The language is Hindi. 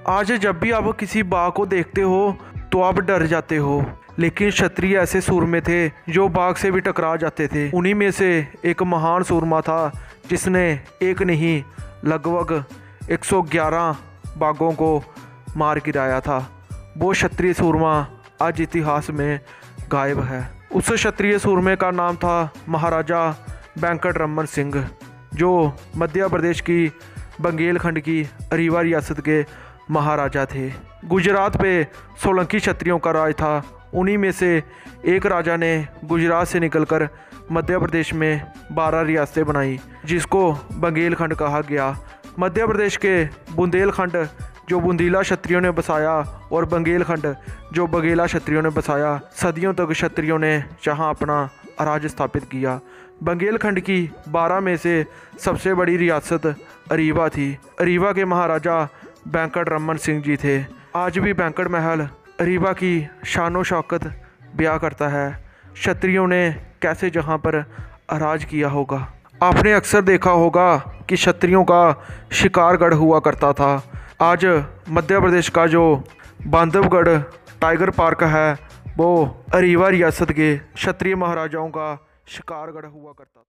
आज जब भी आप किसी बाघ को देखते हो तो आप डर जाते हो, लेकिन क्षत्रिय ऐसे सूरमे थे जो बाघ से भी टकरा जाते थे। उन्हीं में से एक महान सूरमा था जिसने एक नहीं लगभग 111 बाघों को मार गिराया था। वो क्षत्रिय सूरमा आज इतिहास में गायब है। उस क्षत्रिय सूरमे का नाम था महाराजा वेंकटरमन सिंह, जो मध्य प्रदेश की बुंदेलखंड की रीवा रियासत के महाराजा थे। गुजरात पे सोलंकी क्षत्रियों का राज था। उन्हीं में से एक राजा ने गुजरात से निकलकर मध्य प्रदेश में 12 रियासतें बनाई, जिसको बुंदेलखंड कहा गया। मध्य प्रदेश के बुंदेलखंड जो बुंदीला क्षत्रियों ने बसाया और बुंदेलखंड जो बघेला क्षत्रियों ने बसाया। सदियों तक क्षत्रियों ने जहां अपना राज स्थापित किया। बुंदेलखंड की 12 में से सबसे बड़ी रियासत रीवा थी। रीवा के महाराजा वेंकटरमन सिंह जी थे। आज भी वेंकट महल रीवा की शानो शौकत बयां करता है। क्षत्रियों ने कैसे जहां पर राज किया होगा। आपने अक्सर देखा होगा कि क्षत्रियों का शिकारगढ़ हुआ करता था। आज मध्य प्रदेश का जो बांधवगढ़ टाइगर पार्क है वो रीवा रियासत के क्षत्रिय महाराजाओं का शिकारगढ़ हुआ करता था।